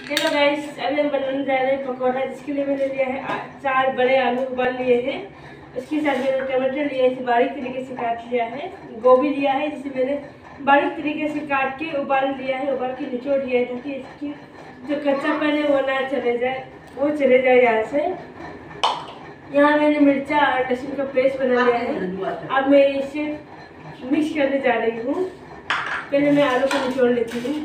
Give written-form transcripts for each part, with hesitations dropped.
Hello guys, अभी हम बनाने जा रहे हैं पकौड़ा। जिसके लिए मैंने लिया है 4 बड़े आलू उबाल लिए हैं। उसके साथ मैंने टमाटर लिया है, इसे बारीक तरीके से काट लिया है। गोभी लिया है, जिसे मैंने बारीक तरीके से काट के उबाल लिया है, उबाल के निचोड़ लिया है ताकि इसकी जो कच्चापन है वो ना चले जाए, वो चले जाए यहाँ से। यहाँ मैंने मिर्चा और लहसुन का पेस्ट बना लिया है। अब मैं इसे मिक्स करने जा रही हूँ। पहले मैं आलू को निचोड़ लेती हूँ।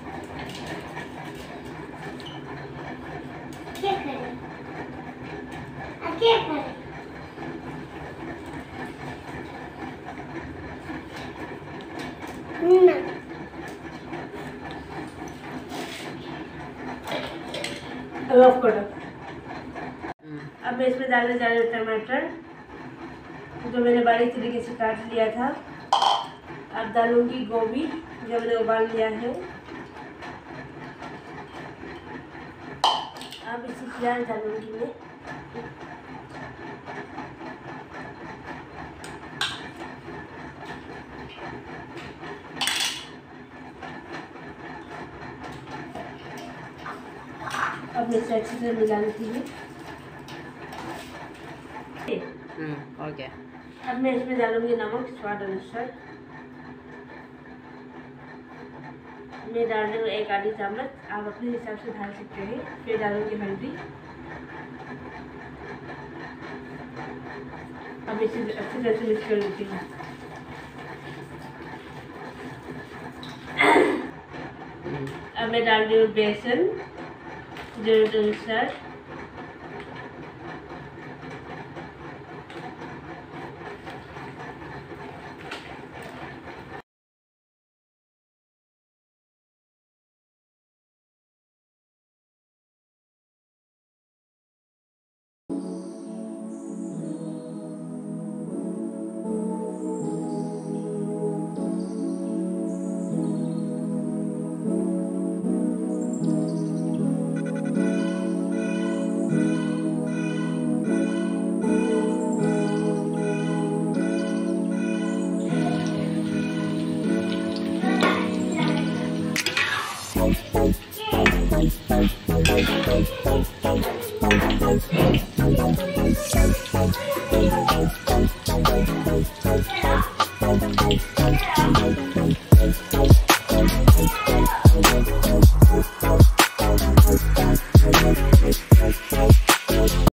ऑफ करो। अब मैं इसमें डालने जा रही हूँ टमाटर, जो मैंने बारीक तरीके से काट लिया था। अब डालूंगी गोभी, जो मैंने उबाल लिया है। अब इसी प्याज डालूंगी मैं। अब मैं इसे अच्छे से मिला लेती हूँ। ओके। अब मैं इसमें डालूंगी नमक स्वाद अनुसार। मैं डाल रही हूँ 1 आधी चम्मच, आप अपने हिसाब से डाल सकते हैं। फिर डालूंगी हल्दी। अब इसे अच्छी तरह से मिक्स कर लेती हूँ। अब मैं डाल रही हूँ बेसन जरूरत अनुसार।